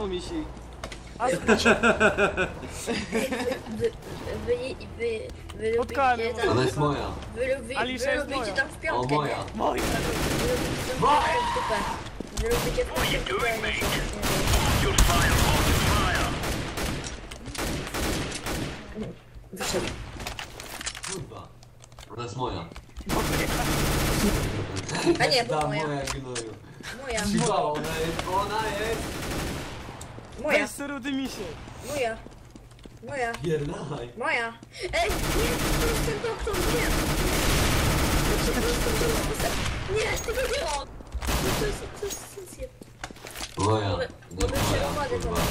misi. Wy lubicie tam... Ona jest moja. Wy lubicie tam w piątkę, O, moja. Moja. Wy lubicie w piątkę. Wyszedł. Kurwa. Ona jest moja. A nie, bo Ta moja. moja gnoju. Moja. Cicho, ona jest. Moja. Weź rudy misie. Moja. Moja. Pierdalaj. Moja. Ej, nie, to jest ten doktor, nie. Nie, tego nie on. To jest sensję. Moja. Mogę Moja, się kurwa.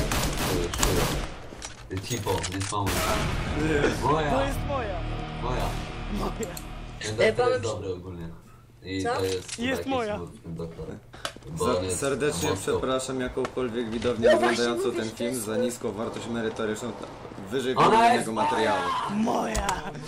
Cipo, nie spamy. To Moja. jest moja. Moja. Moja. Ten doktor jest dobry ogólnie. I Co? to jest Jest moja. Doktor. Bo on jest Serdecznie mocno. przepraszam jakąkolwiek widownię No właśnie, oglądającą mówisz, ten to film jest za to. niską wartość merytoryczną wyżej Ona wymienionego jest materiału. Moja.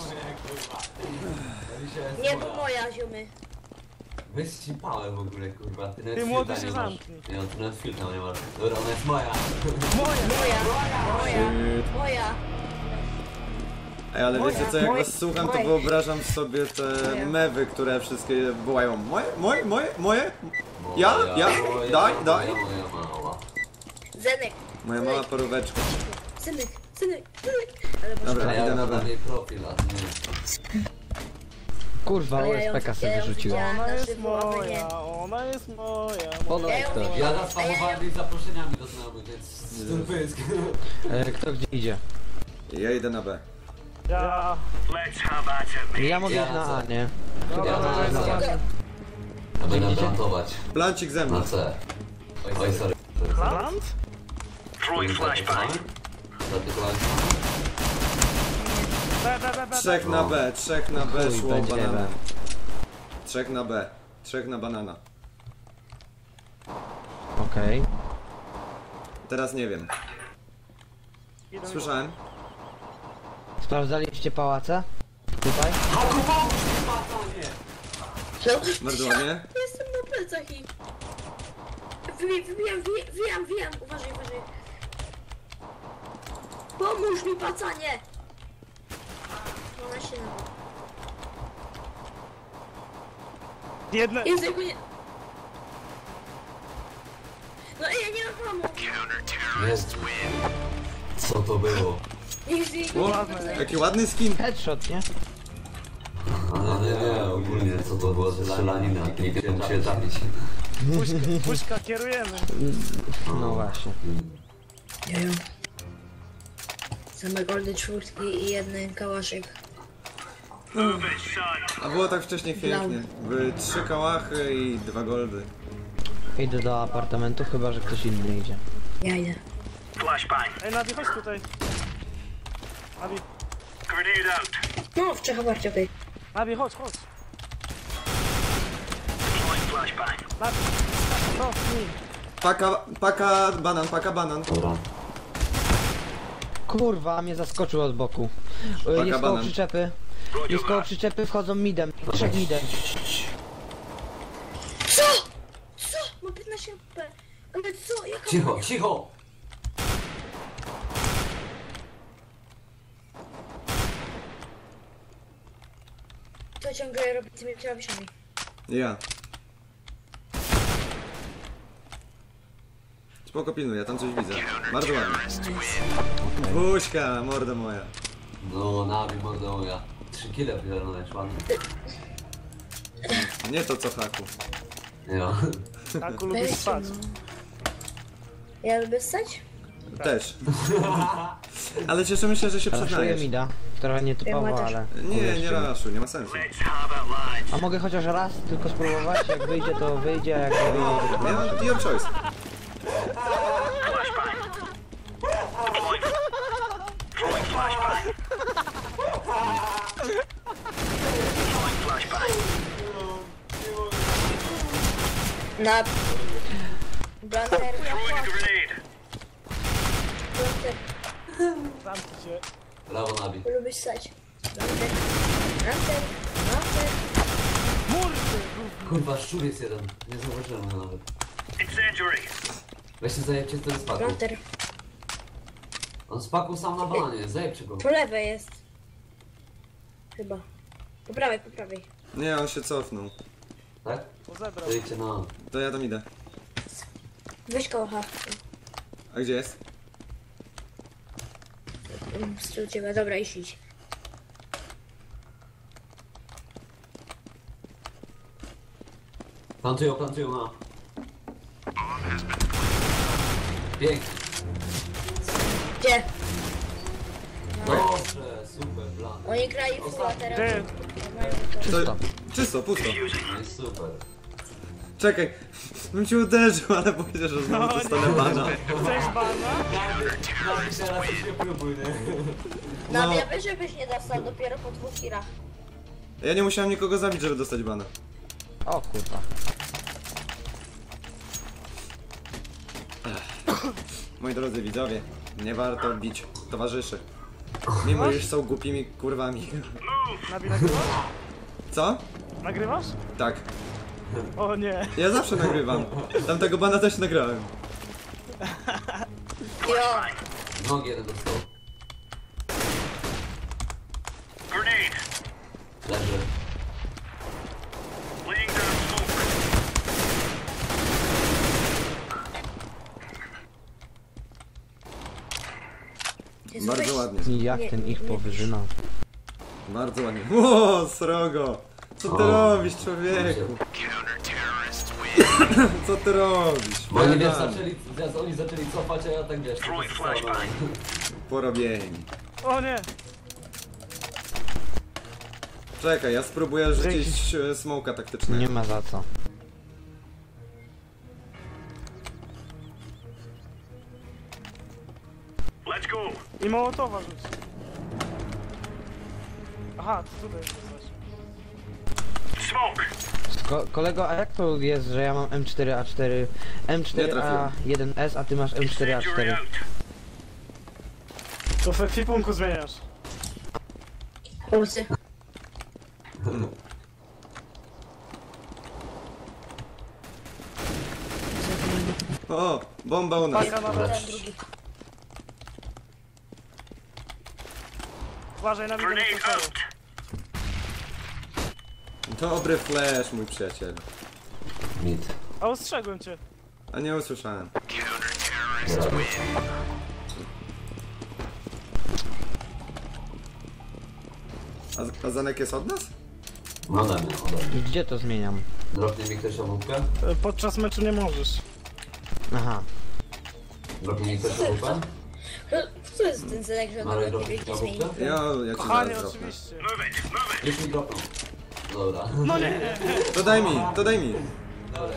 Nie, bo moja, ziomy. Wyścipałem w ogóle, kurwa. Ty nawet Ty młody filtra się nie masz. zamknij. Nie, no, ty nawet filtra nie masz. Dobra, ona jest moja. Moja. Moja. Ej, ale wiecie co, jak Moja. was słucham, to Moja. wyobrażam sobie te Moja. mewy, które wszystkie wołają moje? Moja, Ja? moja, Daj, moja, daj. Moja mała. Zenek. Moja mała poróweczka. Synek. Ale może... Dobra, A ja idę na mam B. jej profil, a ty nie. Kurwa, Ale ja OSPK ją- sobie ja ją wyrzuciła. widziałam. Ona Na jest żywo, a wy nie. moja. Ona jest moja. Polo Ja ją kto? widziałam. Ja zaspamowałem jej zaproszeniami do znajomych, więc stąd Kto gdzie idzie? Ja idę na B. Ja. Ja mogę Ja iść na na A, C. nie? Dobra, Ja dobra, na dobra. C. Ja będę plantować. Plancik ze mną. Na C. Oj, sorry. Plant? Zatykowałem. B. Trzech na B, trzech na B Chuj, szło będzie bananem. B. Trzech na B, trzech na banana. Okej. Teraz nie wiem. Jeden Słyszałem? Sprawdzaliście pałace? Tutaj? Co? Merdłonie? Jestem na plecach i... Wijam. Uważaj. Pomóż mi, pacanie! Ona się nazywa. Jedne. Jest jakby nie... No ej, ja nie mam pamu! Jest. Co to było? O, jaki ładny skin. Headshot, nie? Ale nie, ogólnie co to było ze strzelanina. Nie wiem się trafić. Puśka, kierujemy. No właśnie. Same goldy czwórki i jeden kałaszek. A było tak wcześniej pięknie. Były 3 kałachy i 2 goldy. Idę do apartamentu, chyba że ktoś inny idzie. Ja idę. Ej, Nabi, chodź tutaj. Nabi, No, w Czechowarcie, okej. Nabi, chodź. Nabi, no, Paka banan. Dobra. Kurwa, mnie zaskoczył od boku. Jest koło banan. przyczepy. Jest koło przyczepy, wchodzą midem. 3 midem. Co? Mam 15 HP. Ale co? Jaka... Cicho! To ciągle robi tymi klawiszami. Ja. Spoko pilnuję, ja tam coś widzę. Bardzo ładnie. Buźka, morda moja. No, Nabi, mordo moja. 3 kile pierdolone, ładnie. Nie to co haku. Ja. Taku lubisz spać. Ja lubię stać? Też. Ale cieszymy się, że się Raszuję przyznajesz. mida. Trochę nietypowo, ale... Nie raszu, nie ma sensu. A mogę chociaż raz tylko spróbować? Jak wyjdzie, to wyjdzie, a jak nie wyjdzie, to Nie mam your choice. Na... Blanter. Blanter. Zamknij się. Brawo, Nabi. Lubisz stać. Blanter. Murty! Kurwa, szczur jest jeden. Nie zauważyłem go nawet. Weź się zajebcie ten spaku. Planter. On spakuł sam na bananie, zajebcie go. Po lewej jest. Chyba. Po prawej, po prawej. Nie, on się cofnął. Tak? Pozebrał. Wyjdźcie na... To ja tam idę. Weź kocha. A gdzie jest? Z ciebie, dobra, idź. Plantują na... Pięknie. Gdzie? Dobrze, super plan. Oni grali full, a teraz... Gdzie? Czysto. Czysto, pusto. No i super. Czekaj, bym cię uderzył, ale powiedział, że znowu No, dostanę bana. Chcesz bana? Nawet teraz już nie próbuj, nie? No, No. ja wiem, żebyś nie dostał dopiero po 2 tirach. Ja nie musiałem nikogo zabić, żeby dostać bana. O kurwa. Moi drodzy widzowie, nie warto bić towarzyszy. Mimo iż są głupimi kurwami. Nabi, nagrywasz? Co? Nagrywasz? Tak. O nie. Ja zawsze nagrywam. Tamtego bana też nagrałem. Jo, Nogi jeden dostał. Leży. Jezu, Bardzo weź- ładnie. I jak Nie, ten ich nie. powyżynał. Bardzo ładnie. O, srogo! Co ty O. robisz, człowieku? Co ty robisz? Bo oni wiesz, Bana. oni zaczęli cofać, a ja tak wiesz, Porobieni. O nie. Czekaj, ja spróbuję rzucić smoka taktycznego. Nie ma za co. I Mołotowa rzuć. Aha, ty tutaj jesteś. Kolego, a jak to jest, że ja mam M4A4, M4A1S, a ty masz M4A4? To w ekwipunku zmieniasz. Polsy. O, bomba u nas. Paka nawet. Ten drugi. Uważaj na widzę na Dobry flash, mój przyjaciel. Mit. A ostrzegłem cię. A nie usłyszałem. A Zanek jest od nas? No ode mnie. Gdzie to zmieniam? Dropnie mi ktoś obłupkę? Podczas meczu nie możesz. Aha. Dropnie mi ktoś obłupkę? Co jest ten Zedek, że Marek, on dropnie wielki mi zmieni? obłupkę? Ja cię Kochanie, zaraz dropnę. oczywiście. Już mi dropną. Dobra. No nie. To daj mi, to daj mi. Dobra.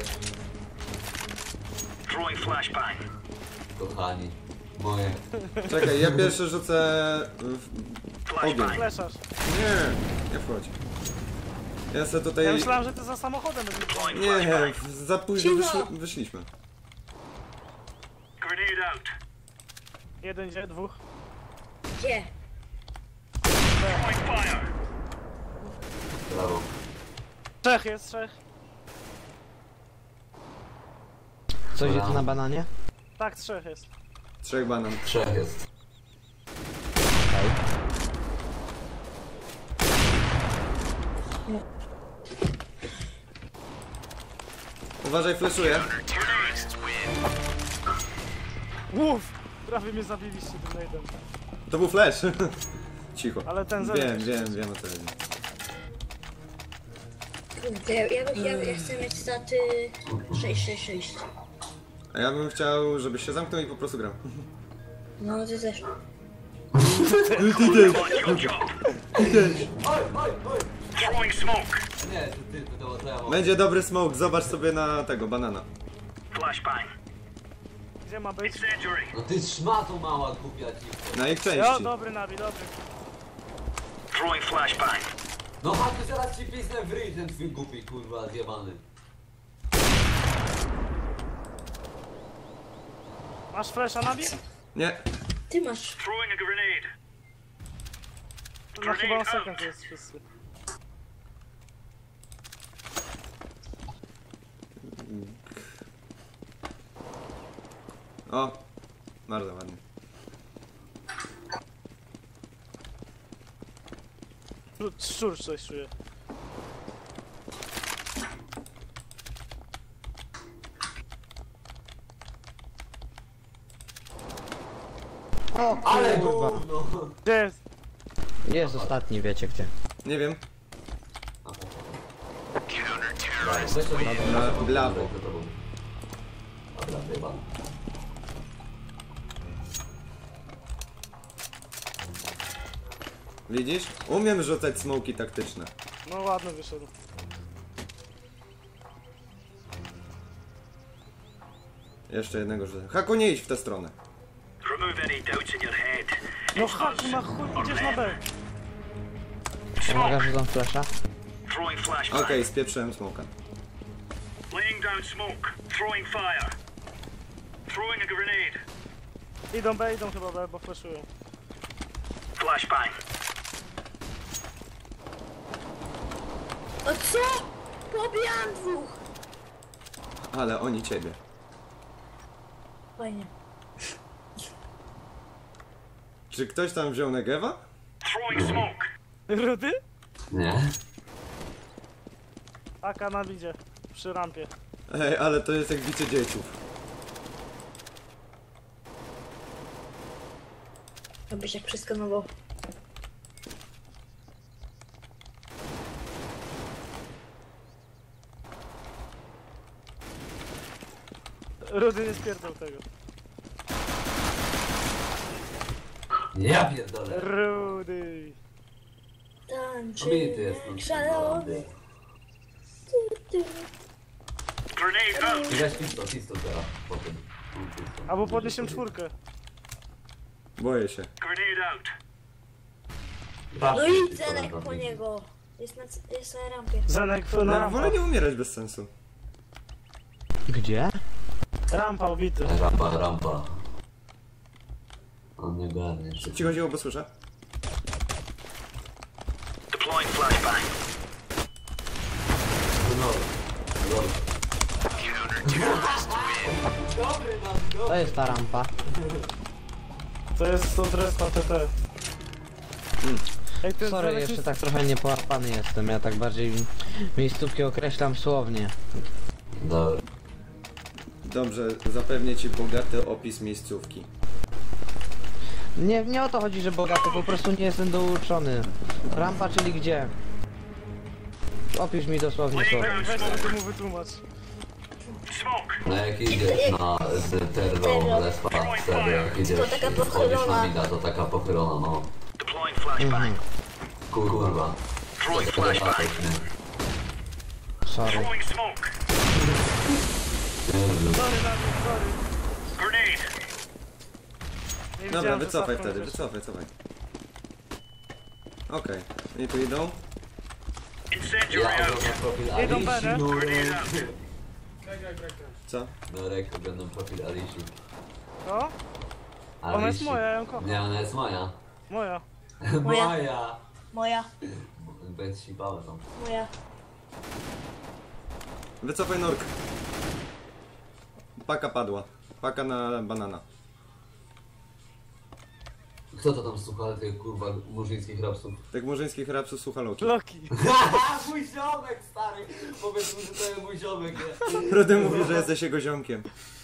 Kochani. Moje. Czekaj, ja pierwszy rzucę w ogień. Fleszasz. Nie, nie wchodź. Ja se Ja tutaj... myślałem, że ty za samochodem będziesz bronił. Nie, za późno Cicho. wyszliśmy. Jeden idzie, dwóch. Gdzie? Brawo. Trzech jest, trzech. Coś jest na bananie? Tak, trzech jest. 3 banan. 3 jest. Okej. Uważaj, fleszuję. Uff! Prawie mnie zabiliście tym nade'em. To był flash. Cicho. Ale ten Zenek Wiem, jeszcze wiem o co chodzi. Kurde, ja chcę mieć staty 666. A ja bym chciał, żebyś się zamknął i po prostu grał. No, ty też. Nie, to ja mam. Będzie dobry smoke, zobacz sobie na tego, banana. Gdzie ma być? No ty szmato mała głupia dziwko. Na ich O, części. dobry Nabi, dobry. No a ty zaraz ci pisnę w ryj ten twój głupi kurwa zjebany. Masz flesza Nabi? Nie. Ty masz. No chyba on sekund jest wszyscy. O, bardzo ładnie. Szczur coś czuję. O Ale kurwa. gówno! Gdzie jest? Jest ostatni, wiecie gdzie. Nie wiem. Weź to Blawo. Dobra, chyba. Widzisz? Umiem rzucać smoki taktyczne. No ładno wyszedł. Jeszcze jednego rzucę. Haku, nie idź w tę stronę. Remove any doubts in your head. No hak, na chuj, idziesz na B. Uwaga, że tam flasha. Throwing flashbang. Okej, spieprzyłem smoka. Laying down smoke. Throwing fire. Throwing a grenade. Idą chyba B, bo flashują. Flashbang. O co? Pobijam dwóch! Ale oni ciebie. Fajnie. Czy ktoś tam wziął Negewa? Throwing smoke. Rudy? Nie? Aka na widzie. Przy rampie. Ej, ale to jest jak bicie dzieciów. Abyś jak przeskanował. Rudy nie spierdol tego. Ja pierdolę. Rudy. Obity Tańczy jest jak szalony. Tu. Grenade out. I weź pistol teraz. Potem. Albo podniesiemy czwórkę. Boję się. Grenade out. No i Zenek po niego. Jest na rampie. Zenek na No, rampa. wolę nie umierać bez sensu. Gdzie? Rampa obity. Rampa. On nie garnie. Ci chodziło, bo słyszę? Deploying flashbang. No. To jest ta rampa. To jest to respa TT. Ej, ty Sorry, Zenek jeszcze nic- tak trochę niepołapany jestem. Ja tak bardziej miejscówki określam słownie. Dobra. Dobrze, zapewnię ci bogaty opis miejscówki. Nie o to chodzi, że bogaty, po prostu nie jestem douczony. Rampa, czyli gdzie? Opisz mi dosłownie Laying słowo. down Weź smoke. sobie mu wytłumacz. Smoke. No jak idziesz na terror, respa, wtedy jak idziesz To taka i wchodzisz na pochylona. mida, to taka pochylona, no. Deploying flashbang. Kurwa. Throwing To jest flashbang. Sorry. Throwing smoke. Sorry, Dawid, sorry. Grenade. Nie Dobra, widziałem, że wycofaj stawką wtedy, wiesz. wycofaj. Okej, oni tu idą. Incendiary Ja out. oglądam profil Idą Alicji. B, nie? Grenade out. Co? Dorek, oglądam profil Alicji. No? Ona jest moja, ja ją kocham. Nie, ona jest moja. Moja. Moja! Moja. Bez sipałem tam. Moja. Wycofaj Nork. Paka padła. Paka na banana. Kto to tam słucha tych kurwa murzyńskich rapsów? Tych murzyńskich rapsów słucha Loki. Loki. Mój ziomek stary! Powiedz mu, że to jest mój ziomek, nie? Rudy mówi, że jesteś jego ziomkiem.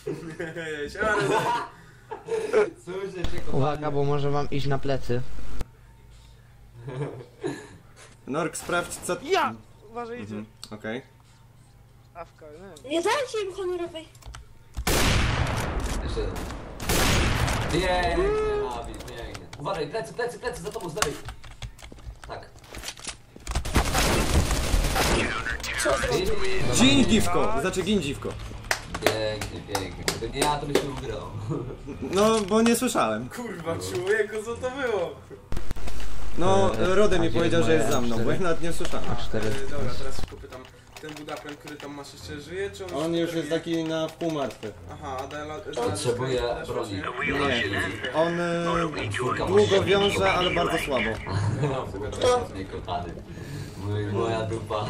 Słyszę cię, kochanie. Uwaga, bo może mam iść na plecy. Nork, sprawdź co... Ja! Uważaj, idzie. Okej. Awka, nie. Nie dajcie im honorowej. Jeszcze jeden. Pięknie, Nabi, pięknie. Uważaj, plecy, za tobą, z lewej. Tak. Co zrobił? Gin dziwko! Znaczy gin dziwko. Pięknie. Gdyby nie ja, to byś tu wygrał. No, bo nie słyszałem. Kurwa, człowieku, co to było? No, Rudy a mi gdzie powiedział, jest że jest moja za mną, M4? bo ja nawet nie słyszałem. A4. Dobra, teraz tylko pytam. Ten budapen, który tam masz, jeszcze żyje, czy on On już żyje? jest taki na wpół martwy. Aha, a Dela... Potrzebuje broni. Nie. On Czwórka długo wiąże, ale bardzo słabo. To mnie kochany. Moja dupa.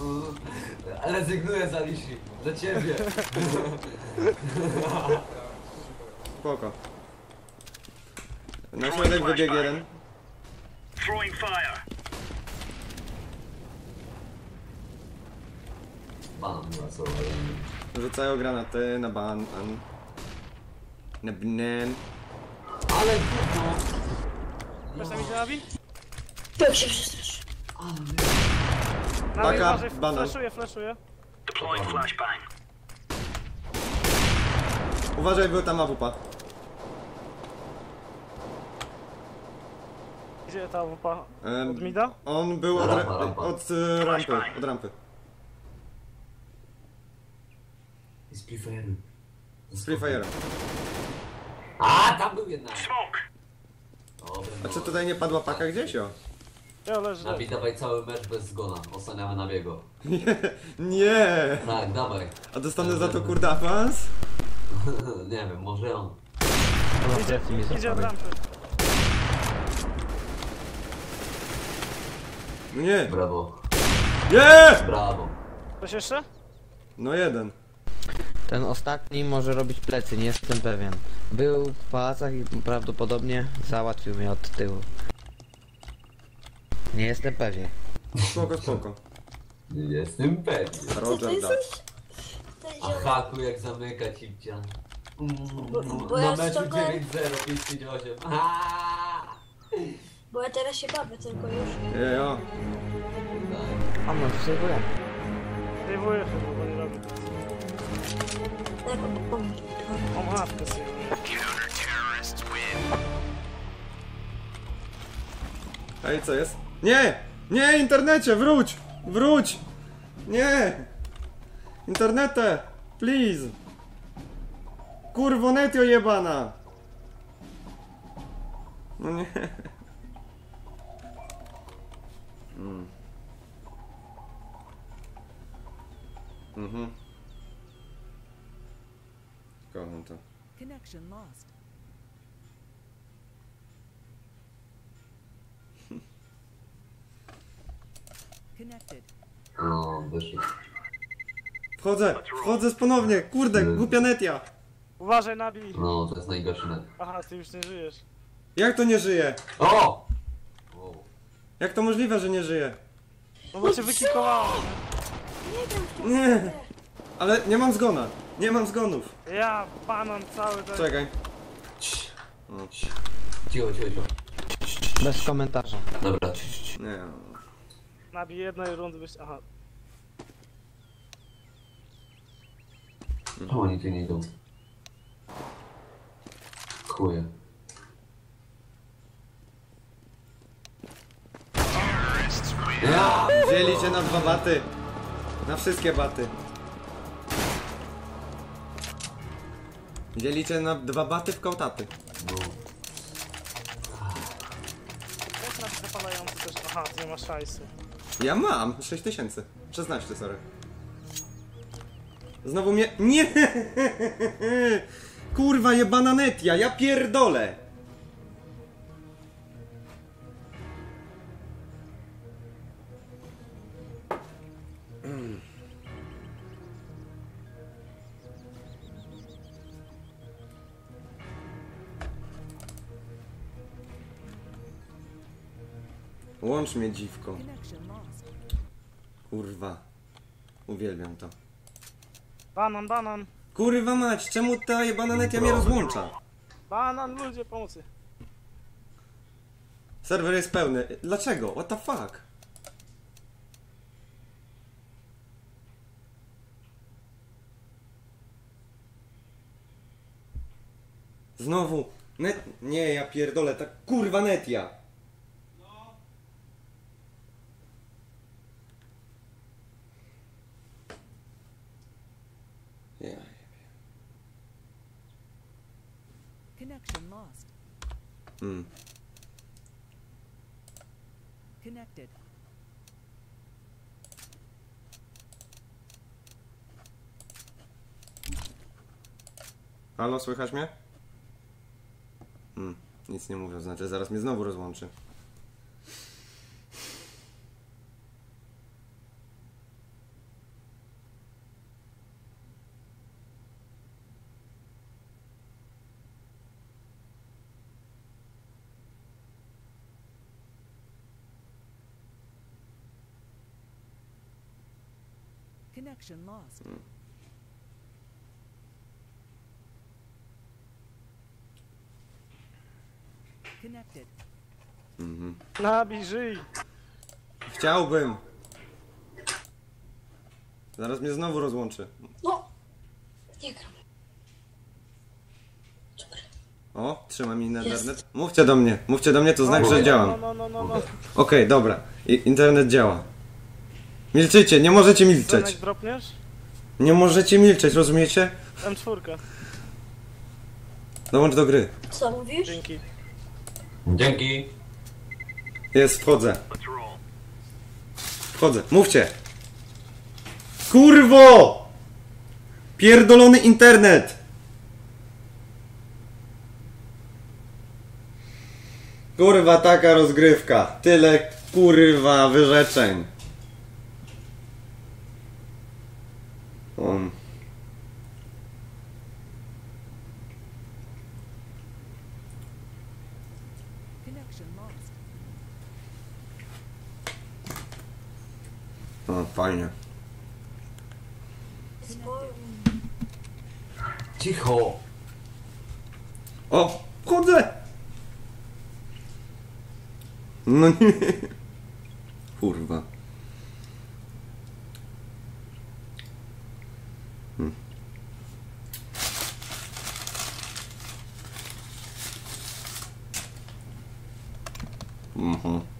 Rezygnuję z Alicji. Za ciebie. spoko. Na środek wybiegł jeden. Throwing fire. Banan była co, Rzucają granaty na banan. Na banan. ale gówno. Chcesz tam iść na Nabi? To się przestraszy. Nabi, Paka, uważaj, banan. flashuję. Deploying flashbang. Uważaj, był tam AWP. Gdzie ta wupa? Em, Od mida? On był od, Rampa, rampa. rampy. Od rampy. I z Free Fire'em. Z Free Fire'em. A, tam był jednak. Smoke. Dobra, A czy tutaj nie padła paka gdzieś, o? Ja leżę. Nabi, dawaj cały mecz bez zgona. Osłaniamy Nabiego. Nie! Tak, dawaj. A dostanę za to kurde awans? Nie wiem, może on. Chyba plecy mi Idzie od zapadły. rampy. No nie! Brawo. Nie! Brawo. Coś jeszcze? No jeden. Ten ostatni może robić plecy, nie jestem pewien. Był w pałacach i prawdopodobnie załatwił mnie od tyłu. Nie jestem pewien. Spoko, spoko. Nie jestem pewien. Roger that. A haku jak zamyka cipcia. bo Na ja meczu ściągałem- 9-0, 5-8. Bo ja teraz się bawię tylko już. Jo. A no to sobie byłem. Sejwuję chyba, bo nie robię. Mam matkę sejwuję. Ej, co jest? Nie! Nie, internecie, wróć! Wróć! Nie! Internete! Please! Kurwo, netio jebana! No nie. Mhm. Kocham to. Connection lost. Connected. No, wyszło. Wchodzę ponownie! Kurde, głupia netia! Uważaj, Nabi. No, to jest najgorszy net. Aha, ty już nie żyjesz. Jak to nie żyje? O! Wow. Jak to możliwe, że nie żyje? No bo cię wykikowałem. Nie! Ale nie mam zgona! Nie mam zgonów! Ja, banan cały ten. Czekaj. Cicho, cicho, cicho. Bez komentarza. Dobra. Nie. Nabi jednej rundy byś... Aha. Czemu oni tu nie idą? Chuje. Ja! Wzięli cię na 2 baty. Na wszystkie baty. Wzięli cię na 2 baty w kołtaty. No. Jest Nabi zapalający też. Aha, ty nie masz szajsu. Ja mam 6000. 16, sorry. Znowu mnie... Nie! Kurwa jebana netia, ja pierdolę! Łącz mnie, dziwko. Connection lost. Kurwa. Uwielbiam to. Banan, banan. Kurwa mać, czemu ta jebana netia mnie rozłącza? Banan, ludzie, pomocy. Serwer jest pełny. Dlaczego? What the fuck? Znowu. Net... Nie, ja pierdolę, ta kurwa netia. Ja. Connection lost. Connected. Halo, słychać mnie? Nic nie mówię, znaczy zaraz mnie znowu rozłączy. Connection lost. Connected. Nabij, żyj! Chciałbym. Zaraz mnie znowu rozłączy. No! Nie gram. O, trzyma mi internet. Mówcie do mnie, to znak, że działam. No. Okej, dobra. Internet działa. Milczycie, nie możecie milczeć. Zenek dropniesz? Nie możecie milczeć, rozumiecie? M4. Dołącz do gry. Co mówisz? Dzięki. Dzięki. Jest, wchodzę. Let's roll. Wchodzę. Mówcie. Kurwo! Pierdolony internet! Kurwa, taka rozgrywka. Tyle, kurwa, wyrzeczeń. Connection lost. O, fajnie. Cicho. O, wchodzę! No nie. Kurwa. Mhm.